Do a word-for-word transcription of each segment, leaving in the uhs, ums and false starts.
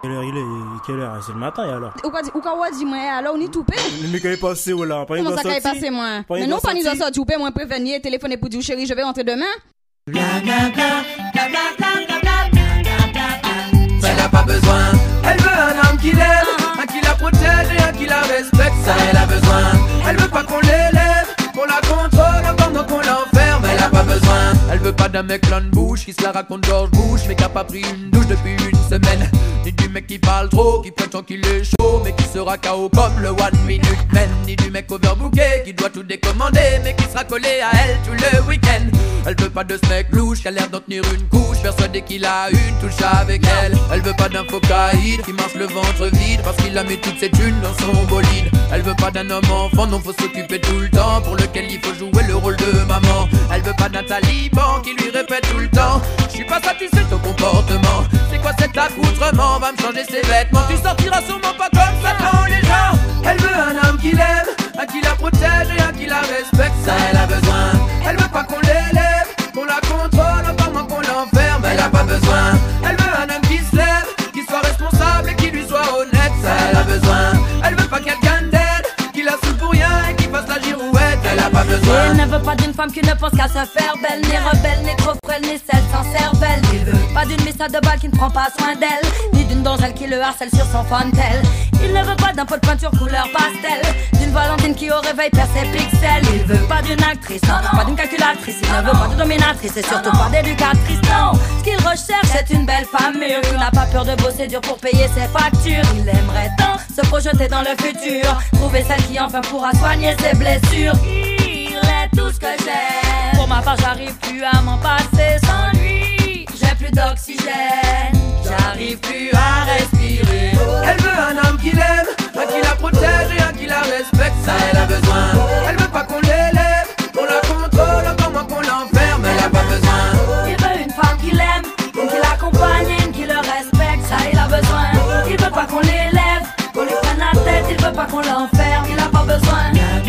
Quelle heure il est? Quelle heure? C'est le matin alors. Ou quoi ou quoi dit moi alors on est tout pé. Mais quand il passe où là? Comment ça quand il passe moi? Mais non pas ni doit sortir ou moi prévenir téléphoner pour dire chérie je vais rentrer demain. Bla bla bla bla bla bla bla bla. Elle a pas besoin. Elle veut un homme qui l'aime, un qui la protège et un qui la respecte. Ça elle a besoin. Elle veut pas qu'on l'élève, qu'on la contrôle pendant qu'on l'enferme. Elle a pas besoin. Elle veut pas d'un mec plein de bouche qui se la raconte George Bush mais qui a pas pris une douche depuis une semaine. Ni du mec qui parle trop, qui prétend qu'il est chaud mais qui sera K O comme le One Minute Man. Ni du mec overbooké qui doit tout décommander mais qui sera collé à elle tout le week-end. Elle veut pas de ce mec louche qui a l'air d'en tenir une couche, persuadé qu'il a une touche avec elle. Elle veut pas d'un faux caïd qui marche le ventre vide parce qu'il a mis toutes ses thunes dans son bolide. Elle veut pas d'un homme enfant dont faut s'occuper tout le temps, pour lequel il faut jouer le rôle de maman. Elle veut pas d'un taliban qui lui répète tout le temps: je suis pas satisfait de ton comportement. C'est quoi cet accoutrement? Va me changer ses vêtements. Tu sortiras sûrement pas comme ça dans les gens. Elle veut un homme qui l'aime, un qui la protège et un qui la respecte. Ça elle a besoin. Elle veut pas qu'on l'élève, qu'on la contrôle, encore moins qu'on l'enferme. Elle a pas besoin. Elle veut un homme qui se lève, qui soit responsable et qui lui soit honnête. Ça elle a besoin. Elle veut pas quelqu'un d'aide, qui la saoule pour rien et qui fasse la girouette. Elle a pas besoin. Elle ne veut pas d'une femme qui ne pense qu'à se faire belle, ni rebelle, ni trop frêle, ni celle sans cervelle. Il veut pas d'une missa de balle qui ne prend pas soin d'elle, ni d'une donzelle qui le harcèle sur son fantel. Il ne veut pas d'un pot de peinture couleur pastel, d'une Valentine qui au réveil perd ses pixels. Il veut pas d'une actrice, non, pas d'une calculatrice. Il ne veut pas de dominatrice et surtout pas d'éducatrice, non. Ce qu'il recherche c'est une belle femme mûre qui n'a pas peur de bosser dur pour payer ses factures. Il aimerait tant se projeter dans le futur, trouver celle qui enfin pourra soigner ses blessures. Il est tout ce que j'aime. Pour ma part j'arrive plus à m'en passer sans lui. J'ai plus d'oxygène, j'arrive plus à respirer. Elle veut un homme qui l'aime, un qui la protège et un qui la respecte. Ça elle a besoin. Elle veut pas qu'on l'élève, qu'on la contrôle, encore moins qu'on l'enferme. Elle a pas besoin. Il veut une femme qui l'aime, une qui l'accompagne, une qui le respecte. Ça il a besoin. Il veut pas qu'on l'élève, qu'on lui prenne la tête. Il veut pas qu'on l'enferme, il a pas besoin.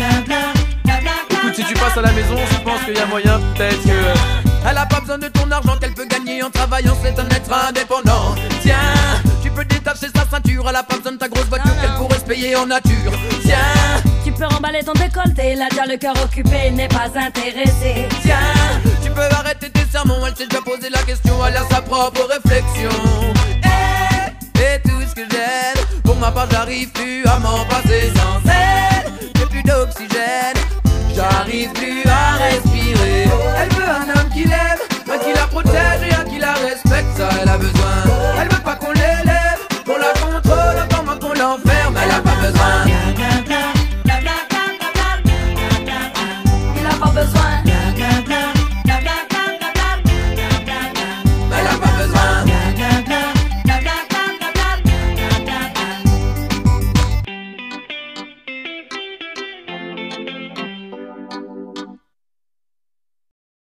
Écoute, si tu passes à la maison, je pense qu'il y a moyen peut-être que... Elle a pas besoin de ton argent qu'elle peut gagner en travaillant, c'est un être indépendant. Tiens, tu peux détacher sa ceinture, elle a pas besoin de ta grosse voiture qu'elle pourrait se payer en nature. Tiens, tu peux remballer ton décolleté, elle a déjà le cœur occupé, n'est pas intéressée. Tiens, tu peux arrêter tes sermons, elle s'est déjà posé la question, elle a sa propre réflexion. Et, et tout ce que j'aime, pour ma part j'arrive plus à m'en passer sans elle. J'ai plus d'oxygène, j'arrive plus